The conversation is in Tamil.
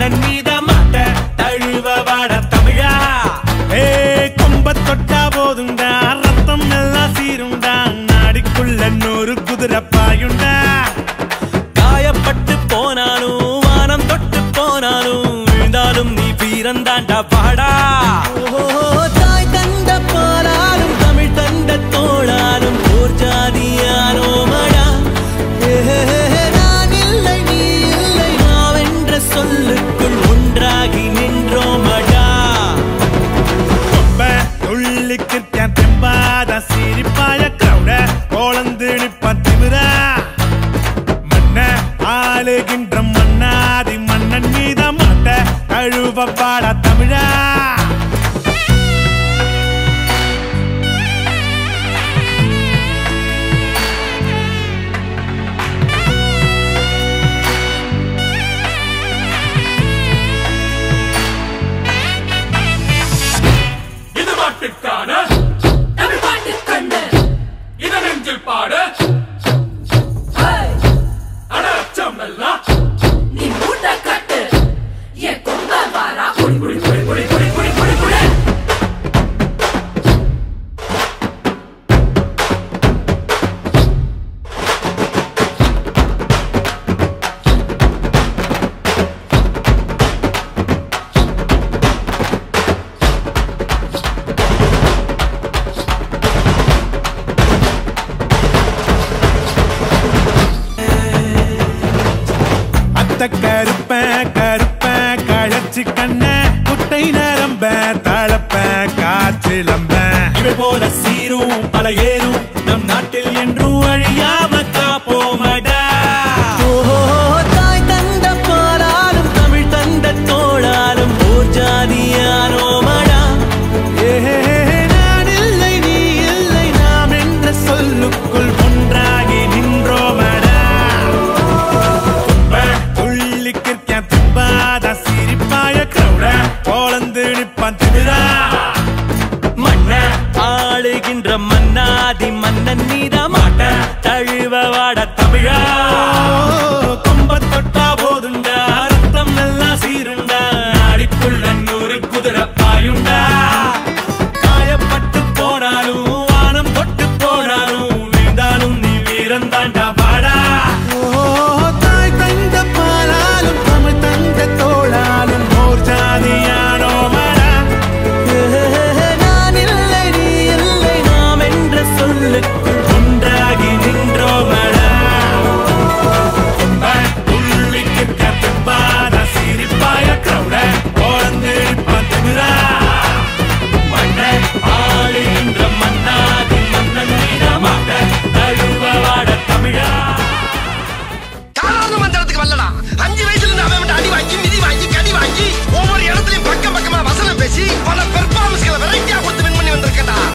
மன்னன் மீத மாட்ட தழுவ வாட தமிழா கொம்ப தொட்டா போதுண்டா ரத்தம் எல்லாம் சீருண்டா நாடிக்குள்ள 100 குதிரை பாயுண்டா காயப்பட்டு போனாலும் வானம் தொட்டு போனாலும் விழுந்தாலும் நீ வீரந்தாண்டா பாடா தாய் தந்த பாலாலும் தமிழ் தந்த தோளாலும் போர் ஜாதியானோ மடா நான் இல்லை நீ இல்லை நாவென்ற சொல்லுக்குள் ஒன்றாகி நின்றோமடா துள்ளிக்கிற்கான் தெம்பாத சிரிப்பாய கிரௌட கோலந்து நிப்பான் திமிரா மன்ன ஆளுகின்ற மன்னாதி மன்னன் மீத மாட்ட தழுவ பாட தமிழா கருப்ப கருப்ப கழச்சி கண்ண குட்டை நரம்ப தளப்ப காற்றிலம்ப இவை போல சீரும் பல ஏறும் நம் நாட்டில் என்றும் அழியாம காப்போமடா தாய் தந்த பாலாலும் தமிழ் தந்த தோளாலும் போர் ஜாதியானோமடா நான் இல்லை நீ இல்லை நாம் என்ற சொல்லுக்குள் ஒன்றாகி நின்றோமடா சிரிப்பாய கிரௌட கோலந்து நிப்பான் திமிரா மன்ன ஆளுகின்ற மன்னாதி மன்னன் மீத மாட்ட தழுவ வாட தமிழா கொம்ப தொட்டா போதுண்டா ரத்தம் எல்லாம் சீருண்டா நாடிக்குள்ள 100 குதிரை பாயுண்டா காயப்பட்டு போனாலும் வானம் தொட்டு போனாலும் நீந்தாலும் நீ வீரந்தாண்டா